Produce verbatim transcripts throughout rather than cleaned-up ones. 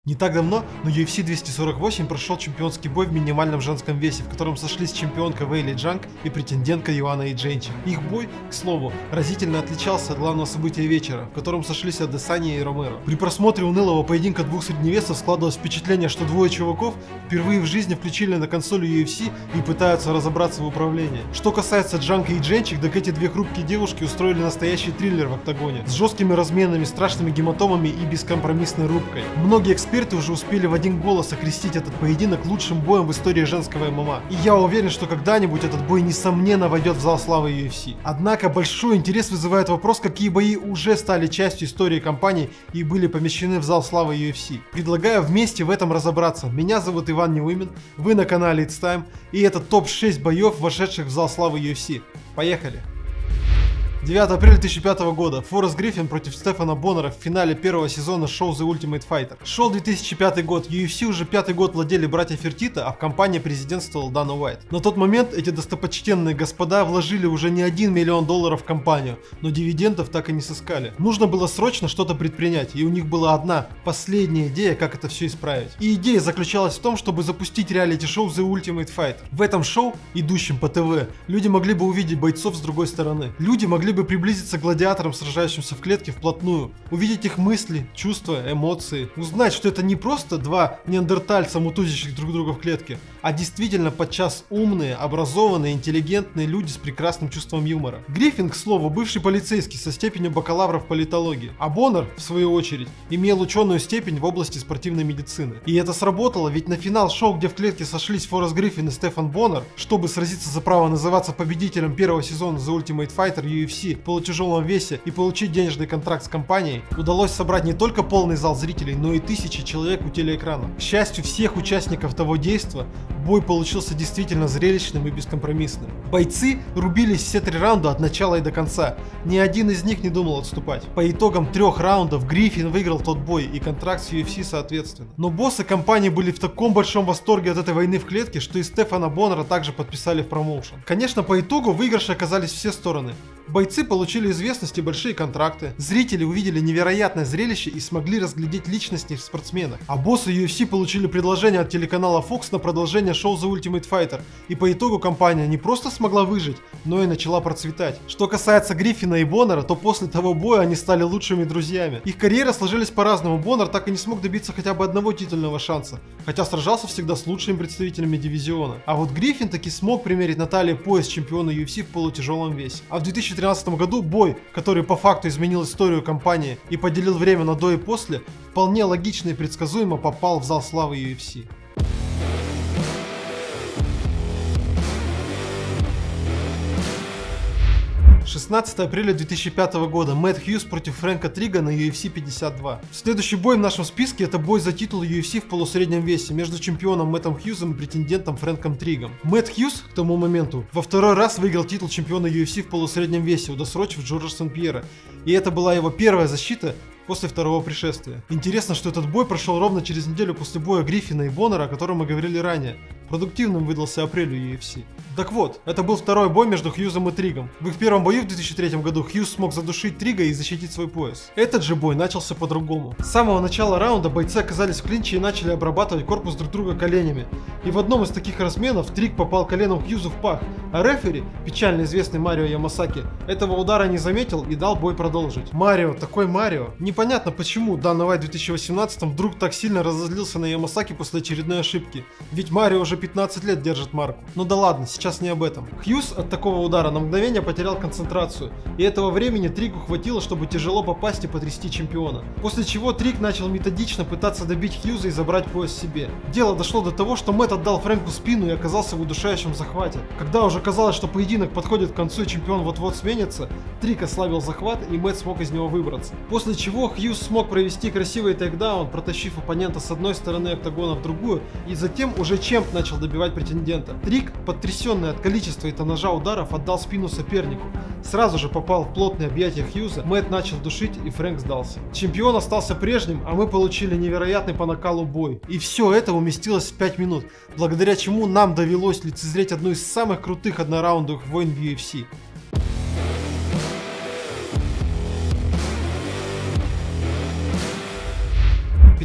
Не так давно на ю эф си двести сорок восемь прошел чемпионский бой в минимальном женском весе, в котором сошлись чемпионка Вейли Джанг и претендентка Йоанна Эйдженчи. Их бой, к слову, разительно отличался от главного события вечера, в котором сошлись Адесанья и Ромеро. При просмотре унылого поединка двух средневесов складывалось впечатление, что двое чуваков впервые в жизни включили на консоль ю эф си и пытаются разобраться в управлении. Что касается Джанг и Эйдженчи, так эти две хрупкие девушки устроили настоящий триллер в октагоне, с жесткими разменами, страшными гематомами и бескомпромиссной рубкой. Многие эксперты Эксперты уже успели в один голос окрестить этот поединок лучшим боем в истории женского эм эм а. И я уверен, что когда-нибудь этот бой несомненно войдет в зал славы ю эф си. Однако большой интерес вызывает вопрос, какие бои уже стали частью истории компании и были помещены в зал славы ю эф си. Предлагаю вместе в этом разобраться. Меня зовут Иван Неуимен, вы на канале It's Time, и это топ шесть боев, вошедших в зал славы ю эф си. Поехали! девятого апреля две тысячи пятого года. Форест Гриффин против Стефана Боннера в финале первого сезона шоу The Ultimate Fighter. Шел две тысячи пятый год. ю эф си уже пятый год владели братья Фертита, а в компании президентствовал Дана Уайт. На тот момент эти достопочтенные господа вложили уже не один миллион долларов в компанию, но дивидендов так и не сыскали. Нужно было срочно что-то предпринять, и у них была одна, последняя идея, как это все исправить. И идея заключалась в том, чтобы запустить реалити-шоу The Ultimate Fighter. В этом шоу, идущем по ТВ, люди могли бы увидеть бойцов с другой стороны. Люди могли бы приблизиться к гладиаторам, сражающимся в клетке, вплотную, увидеть их мысли, чувства, эмоции, узнать, что это не просто два неандертальца, мутузящих друг друга в клетке, а действительно подчас умные, образованные, интеллигентные люди с прекрасным чувством юмора. Гриффин, к слову, бывший полицейский со степенью бакалавра в политологии, а Боннер, в свою очередь, имел ученую степень в области спортивной медицины. И это сработало, ведь на финал шоу, где в клетке сошлись Форест Гриффин и Стефан Боннер, чтобы сразиться за право называться победителем первого сезона The Ultimate Fighter ю эф си в полутяжелом весе и получить денежный контракт с компанией, удалось собрать не только полный зал зрителей, но и тысячи человек у телеэкрана. К счастью всех участников того действа, бой получился действительно зрелищным и бескомпромиссным. Бойцы рубились все три раунда от начала и до конца. Ни один из них не думал отступать. По итогам трех раундов Гриффин выиграл тот бой и контракт с ю эф си соответственно. Но боссы компании были в таком большом восторге от этой войны в клетке, что и Стефана Боннера также подписали в промоушен. Конечно, по итогу в выигрыше оказались все стороны. Бойцы получили известность и большие контракты, зрители увидели невероятное зрелище и смогли разглядеть личности в спортсменах. А боссы ю эф си получили предложение от телеканала Fox на продолжение шоу The Ultimate Fighter, и по итогу компания не просто смогла выжить, но и начала процветать. Что касается Гриффина и Боннера, то после того боя они стали лучшими друзьями. Их карьеры сложились по-разному, Боннер так и не смог добиться хотя бы одного титульного шанса, хотя сражался всегда с лучшими представителями дивизиона. А вот Гриффин таки смог примерить на талии пояс чемпиона ю эф си в полутяжелом весе. А в две тысячи тринадцатом году бой, который по факту изменил историю компании и поделил время на до и после, вполне логично и предсказуемо попал в зал славы ю эф си. шестнадцатого апреля две тысячи пятого года. Мэтт Хьюз против Фрэнка Трига на ю эф си пятьдесят два. Следующий бой в нашем списке — это бой за титул ю эф си в полусреднем весе между чемпионом Мэттом Хьюзом и претендентом Фрэнком Тригом. Мэтт Хьюз к тому моменту во второй раз выиграл титул чемпиона ю эф си в полусреднем весе, удосрочив Джорджа Сен-Пьера. И это была его первая защита после второго пришествия. Интересно, что этот бой прошел ровно через неделю после боя Гриффина и Боннера, о котором мы говорили ранее. Продуктивным выдался апрель у ю эф си. Так вот, это был второй бой между Хьюзом и Тригом. В их первом бою в две тысячи третьем году Хьюз смог задушить Трига и защитить свой пояс. Этот же бой начался по-другому. С самого начала раунда бойцы оказались в клинче и начали обрабатывать корпус друг друга коленями. И в одном из таких разменов Триг попал коленом Хьюзу в пах, а рефери, печально известный Марио Ямасаки, этого удара не заметил и дал бой продолжить. Марио, такой Марио. Непонятно, почему Дана Уайт в две тысячи восемнадцатом вдруг так сильно разозлился на Ямасаки после очередной ошибки. Ведь Марио уже пятнадцать лет держит марку. Ну да ладно, сейчас не об этом. Хьюз от такого удара на мгновение потерял концентрацию, и этого времени Тригу хватило, чтобы тяжело попасть и потрясти чемпиона. После чего Триг начал методично пытаться добить Хьюза и забрать пояс себе. Дело дошло до того, что Мэтт отдал Фрэнку спину и оказался в удушающем захвате. Когда уже казалось, что поединок подходит к концу и чемпион вот-вот сменится, Триг ослабил захват и Мэтт смог из него выбраться. После чего Хьюз смог провести красивый тейкдаун, протащив оппонента с одной стороны октагона в другую, и затем уже Чемп начал добивать претендента. Триг, потрясенный от количества и тоннажа ударов, отдал спину сопернику. Сразу же попал в плотные объятия Хьюза, Мэтт начал душить и Фрэнк сдался. Чемпион остался прежним, а мы получили невероятный по накалу бой. И все это уместилось в пять минут, благодаря чему нам довелось лицезреть одну из самых крутых однораундовых войн в ю эф си.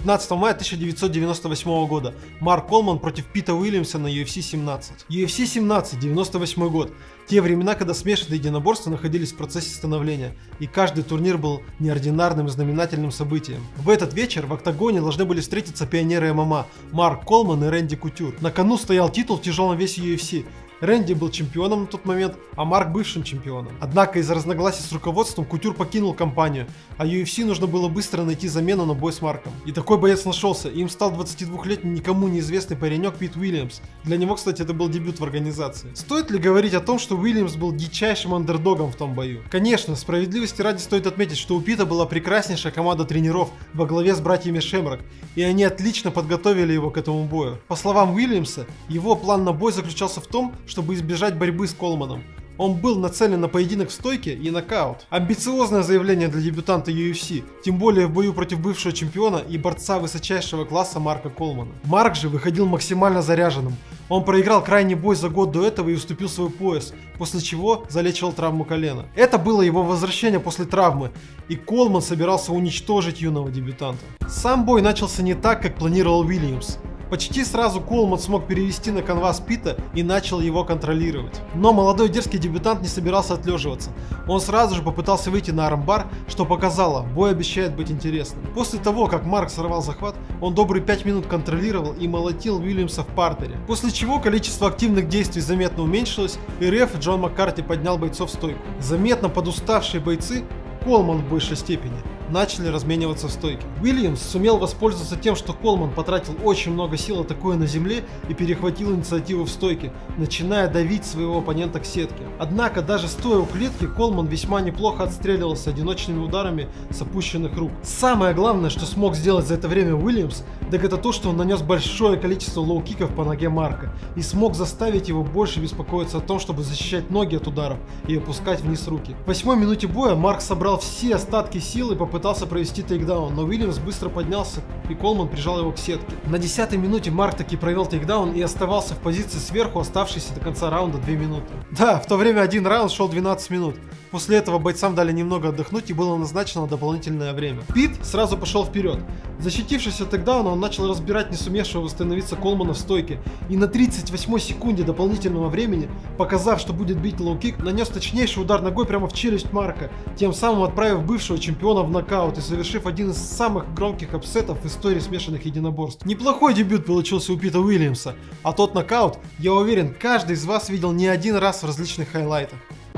пятнадцатого мая тысяча девятьсот девяносто восьмого года Марк Колман против Пита Уильямса на ю эф си семнадцать. ю эф си семнадцать, девяносто восьмой год. Те времена, когда смешанные единоборства находились в процессе становления, и каждый турнир был неординарным и знаменательным событием. В этот вечер в октагоне должны были встретиться пионеры эм эм а Марк Колман и Рэнди Кутюр. На кону стоял титул в тяжелом весе ю эф си. Рэнди был чемпионом на тот момент, а Марк бывшим чемпионом. Однако из-за разногласий с руководством Кутюр покинул компанию, а ю эф си нужно было быстро найти замену на бой с Марком. И такой боец нашелся, им стал двадцатидвухлетний никому неизвестный паренек Пит Уильямс. Для него, кстати, это был дебют в организации. Стоит ли говорить о том, что Уильямс был дичайшим андердогом в том бою? Конечно, справедливости ради стоит отметить, что у Пита была прекраснейшая команда тренеров во главе с братьями Шемрак, и они отлично подготовили его к этому бою. По словам Уильямса, его план на бой заключался в том, чтобы избежать борьбы с Колманом. Он был нацелен на поединок в стойке и нокаут. Амбициозное заявление для дебютанта ю эф си, тем более в бою против бывшего чемпиона и борца высочайшего класса Марка Колмана. Марк же выходил максимально заряженным. Он проиграл крайний бой за год до этого и уступил свой пояс, после чего залечивал травму колена. Это было его возвращение после травмы, и Колман собирался уничтожить юного дебютанта. Сам бой начался не так, как планировал Уильямс. Почти сразу Колман смог перевести на канвас Пита и начал его контролировать. Но молодой дерзкий дебютант не собирался отлеживаться. Он сразу же попытался выйти на армбар, что показало, бой обещает быть интересным. После того, как Марк сорвал захват, он добрые пять минут контролировал и молотил Уильямса в партере. После чего количество активных действий заметно уменьшилось, и реф Джон Маккарти поднял бойцов в стойку. Заметно подуставшие бойцы, Колман в большей степени, начали размениваться в стойке. Уильямс сумел воспользоваться тем, что Колман потратил очень много сил, атакуя на земле, и перехватил инициативу в стойке, начиная давить своего оппонента к сетке. Однако даже стоя у клетки, Колман весьма неплохо отстреливался одиночными ударами с опущенных рук. Самое главное, что смог сделать за это время Уильямс, так это то, что он нанес большое количество лоу-киков по ноге Марка и смог заставить его больше беспокоиться о том, чтобы защищать ноги от ударов и опускать вниз руки. В восьмой минуте боя Марк собрал все остатки сил и попытался провести тейкдаун, но Уильямс быстро поднялся и Колман прижал его к сетке. На десятой минуте Марк таки провел тейкдаун и оставался в позиции сверху оставшиеся до конца раунда две минуты. Да, в то время один раунд шел двенадцать минут. После этого бойцам дали немного отдохнуть и было назначено дополнительное время. Пит сразу пошел вперед. Защитившись от тейкдауна, он начал разбирать не сумевшего восстановиться Колмана в стойке и на тридцать восьмой секунде дополнительного времени, показав, что будет бить лоу-кик, нанес точнейший удар ногой прямо в челюсть Марка, тем самым отправив бывшего чемпиона в нокаут и совершив один из самых громких апсетов в истории смешанных единоборств. Неплохой дебют получился у Пита Уильямса, а тот нокаут, я уверен, каждый из вас видел не один раз в различных хайлайтах.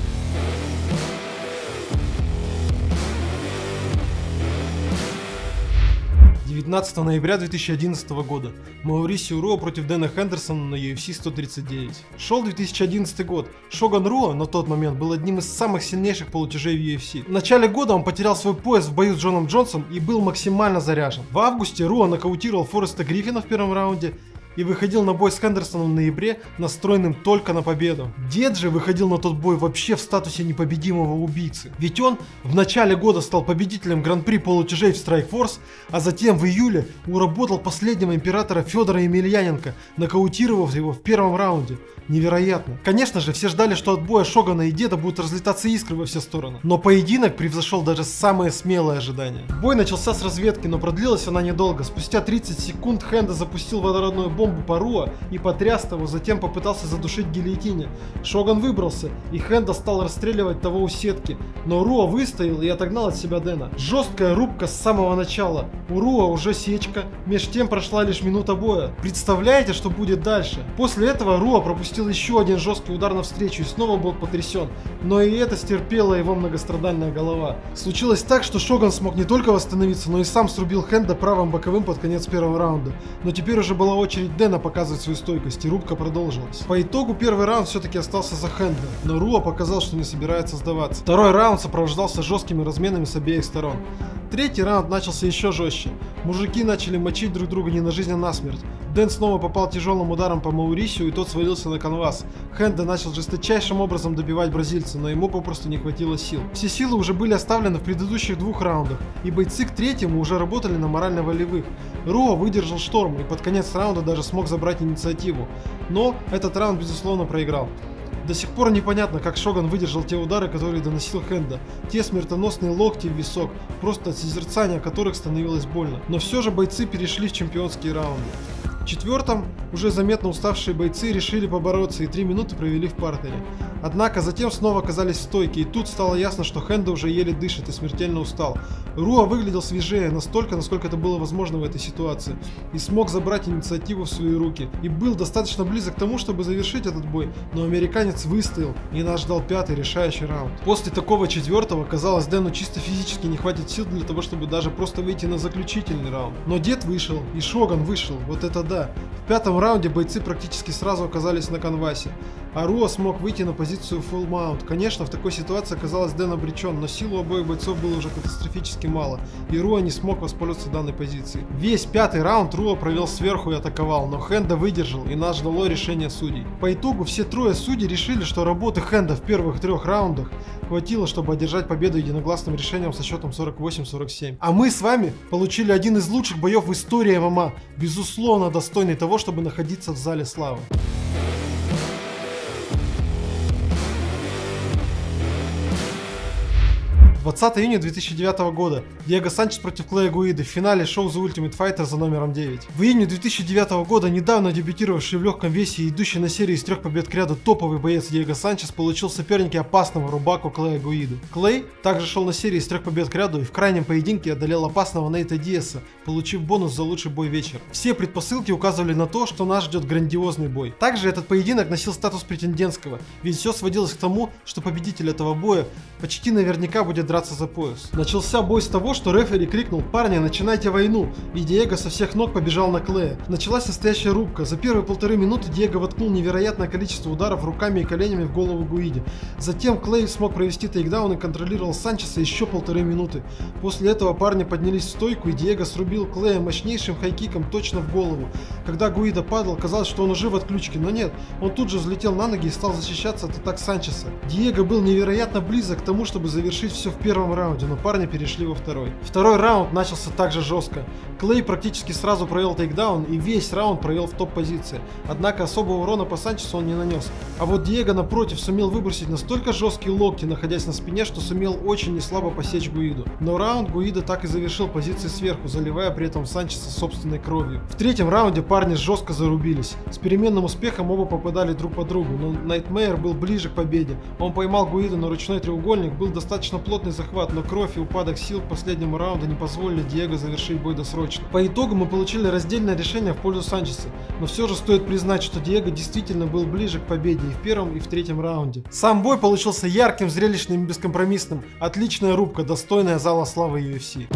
девятнадцатого ноября две тысячи одиннадцатого года Маурисио Руо против Дэна Хендерсона на ю эф си сто тридцать девять. Шел две тысячи одиннадцатый год. Шоган Руо на тот момент был одним из самых сильнейших полутяжей в ю эф си. В начале года он потерял свой пояс в бою с Джоном Джонсом и был максимально заряжен. В августе Руо нокаутировал Фореста Гриффина в первом раунде и выходил на бой с Хендерсоном в ноябре, настроенным только на победу. Дед же выходил на тот бой вообще в статусе непобедимого убийцы. Ведь он в начале года стал победителем гран-при полутяжей в Strikeforce, а затем в июле уработал последнего императора Федора Емельяненко, нокаутировав его в первом раунде. Невероятно. Конечно же, все ждали, что от боя Шогана и Деда будут разлетаться искры во все стороны. Но поединок превзошел даже самые смелые ожидания. Бой начался с разведки, но продлилась она недолго. Спустя тридцать секунд Хенда запустил водородную бомбу по Руо и потряс его, затем попытался задушить гильотине. Шоган выбрался, и Хенда стал расстреливать того у сетки. Но Руо выстоял и отогнал от себя Дэна. Жесткая рубка с самого начала. У Руо уже сечка, меж тем прошла лишь минута боя. Представляете, что будет дальше? После этого Руо пропустил еще один жесткий удар навстречу и снова был потрясен, но и это стерпела его многострадальная голова. Случилось так, что Шоган смог не только восстановиться, но и сам срубил Хенда правым боковым под конец первого раунда. Но теперь уже была очередь Дэна показывать свою стойкость, и рубка продолжилась. По итогу первый раунд все-таки остался за Хенда, но Руо показал, что не собирается сдаваться. Второй раунд сопровождался жесткими разменами с обеих сторон. Третий раунд начался еще жестче. Мужики начали мочить друг друга не на жизнь, а на смерть. Дэн снова попал тяжелым ударом по Маурисио, и тот свалился на канвас. Хенда начал жесточайшим образом добивать бразильца, но ему попросту не хватило сил. Все силы уже были оставлены в предыдущих двух раундах, и бойцы к третьему уже работали на морально-волевых. Руо выдержал шторм и под конец раунда даже смог забрать инициативу. Но этот раунд, безусловно, проиграл. До сих пор непонятно, как Шоган выдержал те удары, которые доносил Хенда. Те смертоносные локти в висок, просто от созерцания которых становилось больно. Но все же бойцы перешли в чемпионские раунды. В четвертом уже заметно уставшие бойцы решили побороться и три минуты провели в партере. Однако затем снова оказались в стойке, и тут стало ясно, что Хенда уже еле дышит и смертельно устал. Руа выглядел свежее настолько, насколько это было возможно в этой ситуации, и смог забрать инициативу в свои руки, и был достаточно близок к тому, чтобы завершить этот бой, но американец выстоял, и нас ждал пятый решающий раунд. После такого четвертого, казалось, Дэну чисто физически не хватит сил для того, чтобы даже просто выйти на заключительный раунд. Но дед вышел, и Шоган вышел, вот это да. В пятом раунде бойцы практически сразу оказались на канвасе, а Руа смог выйти на позицию full mount. Конечно, в такой ситуации оказалось Дэн обречен, но сил у обоих бойцов было уже катастрофически мало, и Руа не смог воспользоваться данной позицией. Весь пятый раунд Руа провел сверху и атаковал, но Хенда выдержал, и нас ждало решение судей. По итогу все трое судей решили, что работы Хенда в первых трех раундах хватило, чтобы одержать победу единогласным решением со счетом сорок восемь сорок семь. А мы с вами получили один из лучших боев в истории эм эм а, безусловно достойный того, чтобы находиться в зале славы. двадцатого июня две тысячи девятого года. Диего Санчес против Клея Гуиды в финале шоу The Ultimate Fighter за номером девять. В июне две тысячи девятого года недавно дебютировавший в легком весе и идущий на серии из трех побед к ряду топовый боец Диего Санчес получил в сопернике опасного рубаку Клея Гуиды. Клей также шел на серии из трех побед к ряду и в крайнем поединке одолел опасного Нейта Диаса, получив бонус за лучший бой вечера. Все предпосылки указывали на то, что нас ждет грандиозный бой. Также этот поединок носил статус претендентского, ведь все сводилось к тому, что победитель этого боя почти наверняка будет драться за пояс. Начался бой с того, что рефери крикнул: «Парни, начинайте войну!» И Диего со всех ног побежал на Клея. Началась настоящая рубка. За первые полторы минуты Диего воткнул невероятное количество ударов руками и коленями в голову Гуиде. Затем Клей смог провести тейкдаун и контролировал Санчеса еще полторы минуты. После этого парни поднялись в стойку, и Диего срубил Клея мощнейшим хайкиком точно в голову. Когда Гуида падал, казалось, что он уже в отключке, но нет, он тут же взлетел на ноги и стал защищаться от атак Санчеса. Диего был невероятно близок к тому, чтобы завершить все в первом раунде, но парни перешли во второй. Второй раунд начался также жестко. Клей практически сразу провел тейкдаун и весь раунд провел в топ-позиции. Однако особого урона по Санчесу он не нанес. А вот Диего напротив сумел выбросить настолько жесткие локти, находясь на спине, что сумел очень неслабо посечь Гуиду. Но раунд Гуида так и завершил позиции сверху, заливая при этом Санчеса собственной кровью. В третьем раунде парни жестко зарубились. С переменным успехом оба попадали друг по другу, но Найтмейр был ближе к победе. Он поймал Гуиду на ручной треугольник, был достаточно плотный захват, но кровь и упадок сил к последнему раунду не позволили Диего завершить бой досрочно. По итогу мы получили раздельное решение в пользу Санчеса, но все же стоит признать, что Диего действительно был ближе к победе и в первом, и в третьем раунде. Сам бой получился ярким, зрелищным и бескомпромиссным. Отличная рубка, достойная зала славы ю эф си.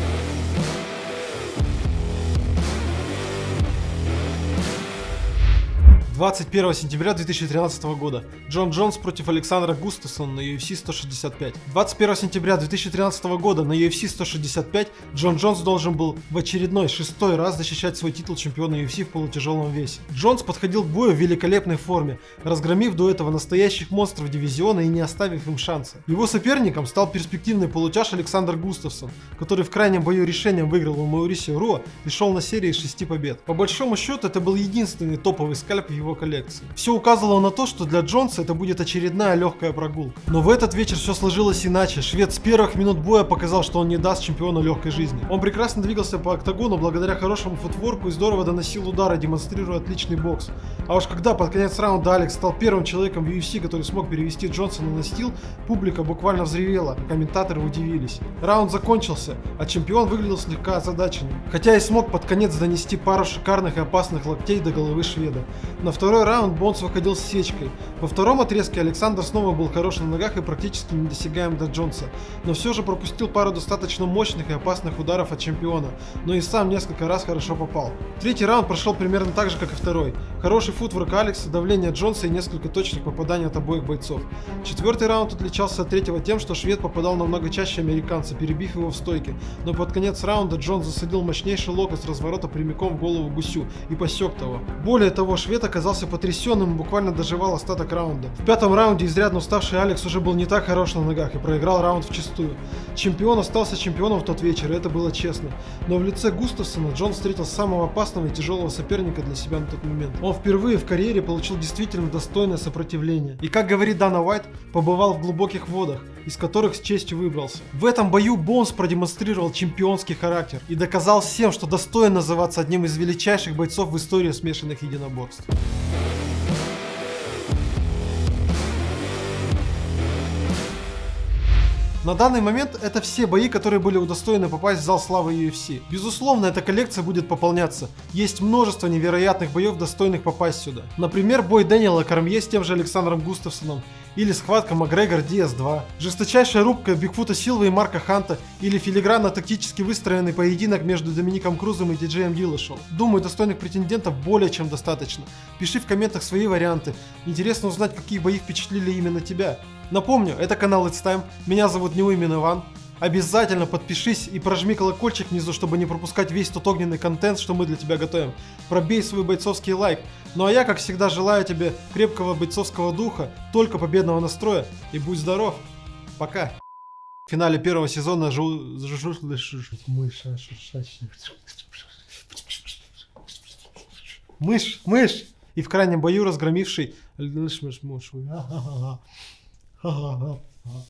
двадцать первого сентября две тысячи тринадцатого года. Джон Джонс против Александра Густафсона на ю эф си сто шестьдесят пять. двадцать первого сентября две тысячи тринадцатого года на ю эф си сто шестьдесят пять Джон Джонс должен был в очередной шестой раз защищать свой титул чемпиона ю эф си в полутяжелом весе. Джонс подходил к бою в великолепной форме, разгромив до этого настоящих монстров дивизиона и не оставив им шанса. Его соперником стал перспективный полутяж Александр Густафсон, который в крайнем бою решением выиграл у Маурисио Руа и шел на серии из шести побед. По большому счету это был единственный топовый скальп в его коллекции. Все указывало на то, что для Джонса это будет очередная легкая прогулка. Но в этот вечер все сложилось иначе. Швед с первых минут боя показал, что он не даст чемпиону легкой жизни. Он прекрасно двигался по октагону благодаря хорошему футворку и здорово доносил удары, демонстрируя отличный бокс. А уж когда под конец раунда Алекс стал первым человеком в ю эф си, который смог перевести Джонсона на стил, публика буквально взревела, а комментаторы удивились. Раунд закончился, а чемпион выглядел слегка озадаченным, хотя и смог под конец донести пару шикарных и опасных локтей до головы шведа. На второй раунд Бонс выходил с сечкой. Во втором отрезке Александр снова был хорош на ногах и практически недосягаем до Джонса, но все же пропустил пару достаточно мощных и опасных ударов от чемпиона, но и сам несколько раз хорошо попал. Третий раунд прошел примерно так же, как и второй. Хороший футворк Алекса, давление Джонса и несколько точных попаданий от обоих бойцов. Четвертый раунд отличался от третьего тем, что швед попадал намного чаще американца, перебив его в стойке, но под конец раунда Джонс засадил мощнейший локоть с разворота прямиком в голову гусю и посек того. Более того, швед оказался потрясенным и буквально доживал остаток раунда. В пятом раунде изрядно уставший Алекс уже был не так хорош на ногах и проиграл раунд вчистую. Чемпион остался чемпионом в тот вечер, и это было честно. Но в лице Густафсона Джон встретил самого опасного и тяжелого соперника для себя на тот момент. Он но впервые в карьере получил действительно достойное сопротивление. И, как говорит Дана Уайт, побывал в глубоких водах, из которых с честью выбрался. В этом бою Боунс продемонстрировал чемпионский характер и доказал всем, что достоин называться одним из величайших бойцов в истории смешанных единоборств. На данный момент это все бои, которые были удостоены попасть в зал славы ю эф си. Безусловно, эта коллекция будет пополняться. Есть множество невероятных боев, достойных попасть сюда. Например, бой Дэниела Кормье с тем же Александром Густавсоном, или схватка Макгрегор Диас два, жесточайшая рубка Бигфута Силвы и Марка Ханта, или филигранно-тактически выстроенный поединок между Домиником Крузом и Ти Джеем Диллашоу. Думаю, достойных претендентов более чем достаточно. Пиши в комментах свои варианты. Интересно узнать, какие бои впечатлили именно тебя. Напомню, это канал It's Time, меня зовут Неуймин Иван. Обязательно подпишись и прожми колокольчик внизу, чтобы не пропускать весь тот огненный контент, что мы для тебя готовим. Пробей свой бойцовский лайк. Ну а я, как всегда, желаю тебе крепкого бойцовского духа, только победного настроя и будь здоров. Пока. В финале первого сезона жу... Мышь, мышь! И в крайнем бою разгромивший...